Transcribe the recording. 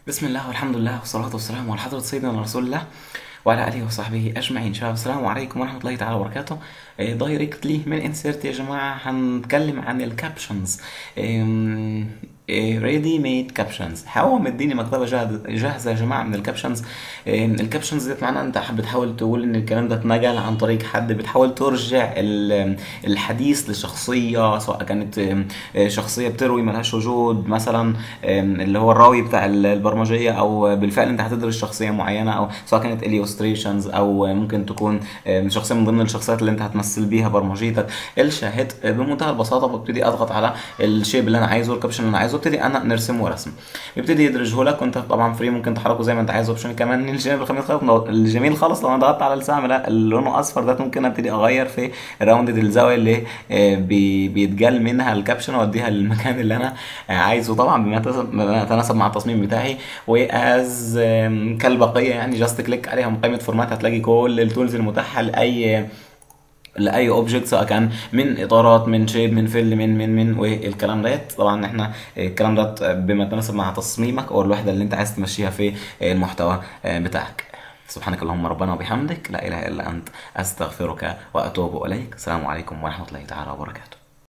بسم الله والحمد لله والصلاة والسلام على حضرة سيدنا رسول الله وعلى آله وصحبه أجمعين. شباب السلام عليكم ورحمة الله تعالى وبركاته. دايركتلي من انسيرت يا جماعة هنتكلم عن الكابشنز. ريدي ميد كابشنز. هو مديني مكتبة جاهزة يا جماعة من الكابشنز. الكابشنز ديت معناها انت بتحاول تقول ان الكلام ده اتنقل عن طريق حد، بتحاول ترجع الحديث لشخصية، سواء كانت شخصية بتروي ملهاش وجود مثلا، اللي هو الراوي بتاع البرمجية، او بالفعل انت هتدرس شخصية معينة، او سواء كانت illustrations او ممكن تكون شخصية من ضمن الشخصيات اللي انت هتمثل بيها برمجيتك. الشاهد بمنتهى البساطة ببتدي اضغط على الشيب اللي انا عايزه، الكابشن اللي انا عايزه، ابتدي انا نرسمه رسم، يبتدي يدرجه لك، وانت طبعا فري ممكن تحركه زي ما انت عايز. اوبشن كمان الجميل خالص لو انا ضغطت على السهم ده اللي لونه اصفر ده، ممكن ابتدي اغير في راوندد الزاويه اللي بيتجال منها الكابشن، واديها للمكان اللي انا عايزه، طبعا بما يتناسب مع التصميم بتاعي. واز كالبقيه يعني جاست كليك عليها من قائمه فورمات، هتلاقي كل التولز المتاحه لاي اوبجكت، سواء كان من اطارات، من شيب، من فيل، من والكلام ديت. طبعا احنا الكلام ده بما يتناسب مع تصميمك او الوحده اللي انت عايز تمشيها في المحتوى بتاعك. سبحانك اللهم ربنا وبحمدك، لا اله الا انت، استغفرك واتوب اليك. السلام عليكم ورحمه الله تعالى وبركاته.